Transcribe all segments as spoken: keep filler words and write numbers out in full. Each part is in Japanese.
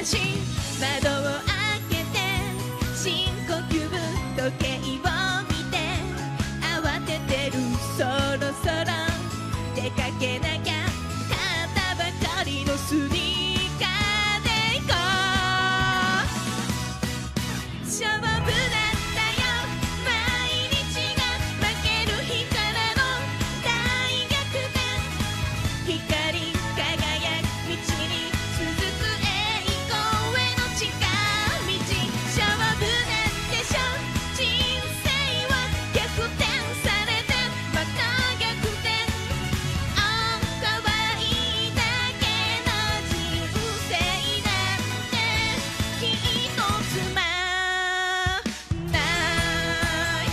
し窓を開けて深呼吸時計を見て慌ててるそろそろ出かけなきゃ買ったばかりのスニーカーで行こう勝負なんだよ毎日が負ける日からの大逆転光り輝く道に続く栄光への近道勝負なんでしょ人生は逆転されてまた逆転あ可愛いだけの人生なんてきっとつまんない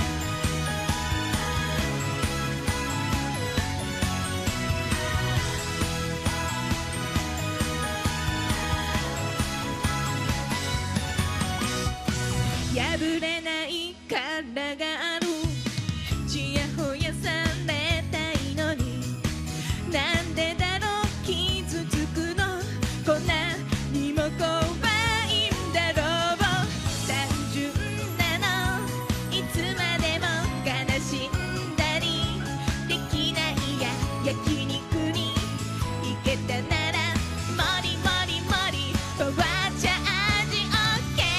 破れない殻があるちやほやされたいのになんでだろう傷つくのこんなにも怖いんだろう単純なのいつまでも悲しんだりできないや焼肉に行けたならもりもりもり変わっちゃ味オッケ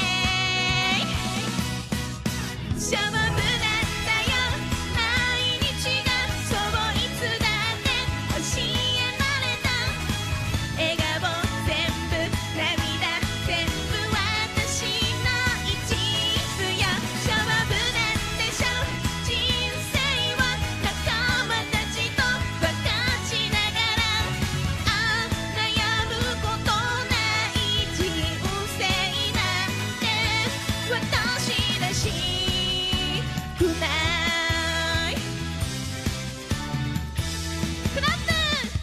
ー勝負なんだよ毎日がそういつだって教えられた笑顔全部涙全部私の一部よ勝負なんでしょ人生は仲間たちと分かちながらあ悩むことない人生なんて私らしくないクラップ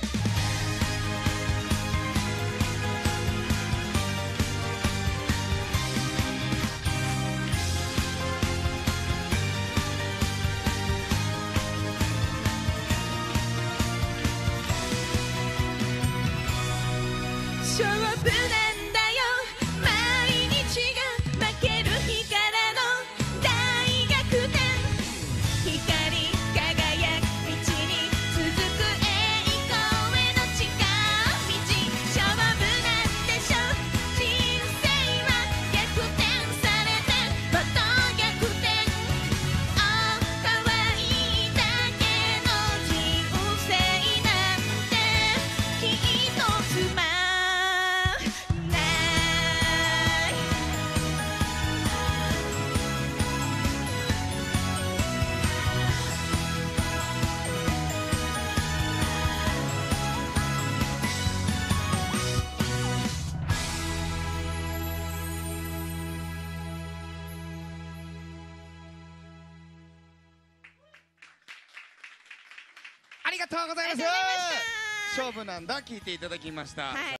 勝負なんだよ毎日が負ける日からの大逆転光り輝く道に続く栄光への近道勝負なんでしょ人生は逆転されてまた逆転あ可愛いだけの人生なんてきっとつまんないありがとうございます。 ありがとうございました勝負なんだ聞いていただきました。 はい